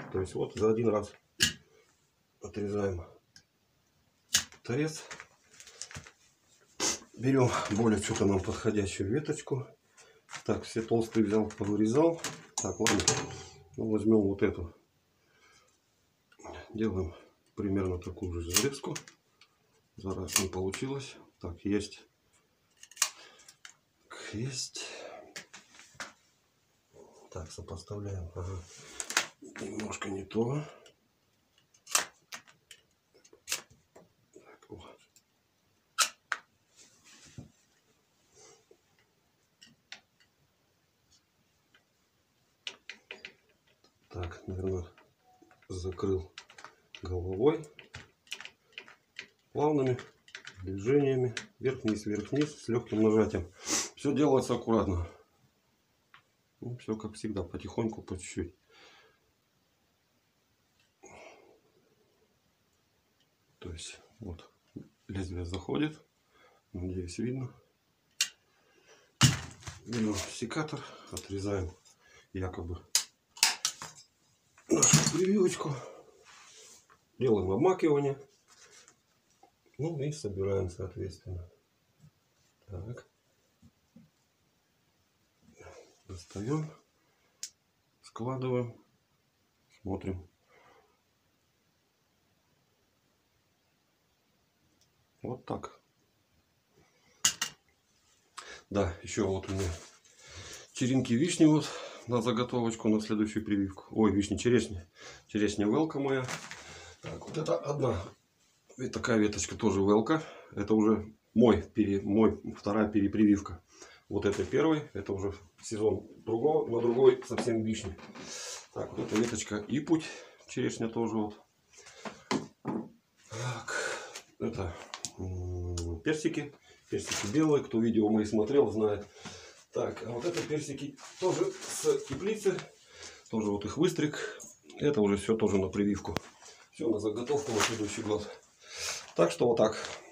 То есть вот за один раз отрезаем торец. Берем более что-то нам подходящую веточку. Так, все толстые взял, повырезал. Так, ладно. Ну, возьмем вот эту. Делаем примерно такую же зарезку. Зараз не получилось. Так, есть. Есть. Так, сопоставляем. Ага. Немножко не то. Так, вот. Так, наверное, закрыл головой. Плавными движениями. Вверх-вниз, вверх-вниз, с легким нажатием. Все делается аккуратно. Ну, все как всегда, потихоньку, по чуть-чуть. То есть, вот, лезвие заходит. Надеюсь, видно. Берем секатор, отрезаем якобы нашу прививочку. Делаем обмакивание. Ну и собираем, соответственно. Так. Достаем. Складываем. Смотрим. Вот так. Да, еще вот у меня черенки вишни вот на заготовочку на следующую прививку. Ой, вишни, черешня. Черешня велка моя. Так, вот это одна. И такая веточка тоже велка. Это уже мой вторая перепрививка. Вот это первый. Это уже сезон другого, на другой совсем вишни. Так, вот эта веточка и путь. Черешня тоже вот. Так, это персики. Персики белые. Кто видео мои смотрел, знает. Так, а вот это персики тоже с теплицы. Тоже вот их выстриг. Это уже все тоже на прививку. Все на заготовку на следующий год. Так что вот так.